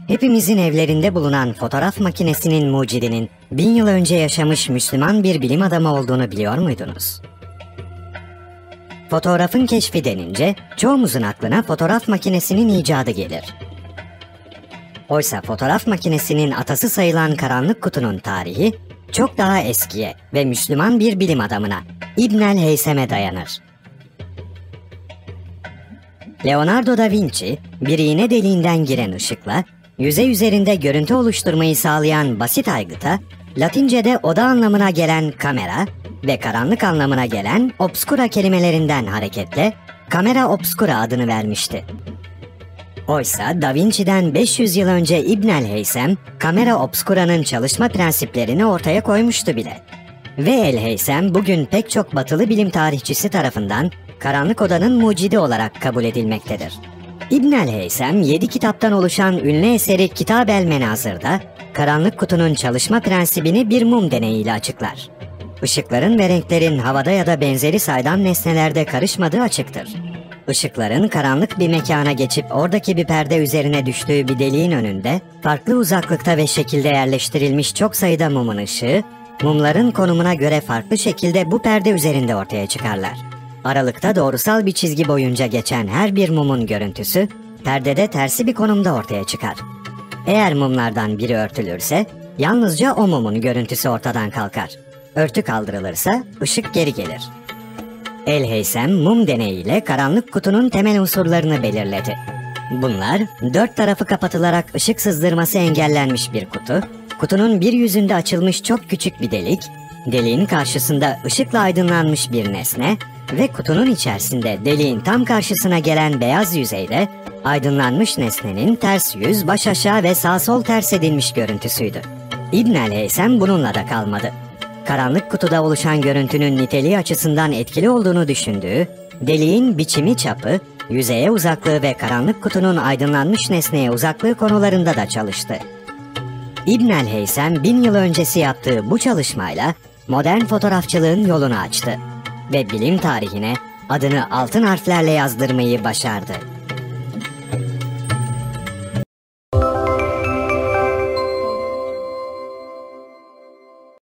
Hepimizin evlerinde bulunan fotoğraf makinesinin mucidinin 1000 yıl önce yaşamış Müslüman bir bilim adamı olduğunu biliyor muydunuz? Fotoğrafın keşfi denince çoğumuzun aklına fotoğraf makinesinin icadı gelir. Oysa fotoğraf makinesinin atası sayılan karanlık kutunun tarihi çok daha eskiye ve Müslüman bir bilim adamına, İbn el-Heysem'e dayanır. Leonardo da Vinci, bir iğne deliğinden giren ışıkla yüzey üzerinde görüntü oluşturmayı sağlayan basit aygıta, Latince'de oda anlamına gelen kamera ve karanlık anlamına gelen obscura kelimelerinden hareketle camera obscura adını vermişti. Oysa Da Vinci'den 500 yıl önce İbn el-Heysem, camera obscura'nın çalışma prensiplerini ortaya koymuştu bile. Ve el-Heysem bugün pek çok batılı bilim tarihçisi tarafından karanlık odanın mucidi olarak kabul edilmektedir. İbn el-Heysem 7 kitaptan oluşan ünlü eseri Kitab el-Menazır'da karanlık kutunun çalışma prensibini bir mum deneyiyle açıklar. Işıkların ve renklerin havada ya da benzeri saydam nesnelerde karışmadığı açıktır. Işıkların karanlık bir mekana geçip oradaki bir perde üzerine düştüğü bir deliğin önünde farklı uzaklıkta ve şekilde yerleştirilmiş çok sayıda mumun ışığı, mumların konumuna göre farklı şekilde bu perde üzerinde ortaya çıkarlar. Aralıkta doğrusal bir çizgi boyunca geçen her bir mumun görüntüsü, perdede tersi bir konumda ortaya çıkar. Eğer mumlardan biri örtülürse, yalnızca o mumun görüntüsü ortadan kalkar. Örtü kaldırılırsa, ışık geri gelir. El-Heysem mum deneyiyle karanlık kutunun temel unsurlarını belirledi. Bunlar, dört tarafı kapatılarak ışık sızdırması engellenmiş bir kutu, kutunun bir yüzünde açılmış çok küçük bir delik, deliğin karşısında ışıkla aydınlanmış bir nesne ve kutunun içerisinde deliğin tam karşısına gelen beyaz yüzeyde aydınlanmış nesnenin ters yüz, baş aşağı ve sağ sol ters edilmiş görüntüsüydü. İbn el-Heysem bununla da kalmadı. Karanlık kutuda oluşan görüntünün niteliği açısından etkili olduğunu düşündüğü, deliğin biçimi, çapı, yüzeye uzaklığı ve karanlık kutunun aydınlanmış nesneye uzaklığı konularında da çalıştı. İbn el-Heysem 1000 yıl öncesi yaptığı bu çalışmayla modern fotoğrafçılığın yolunu açtı ve bilim tarihine adını altın harflerle yazdırmayı başardı.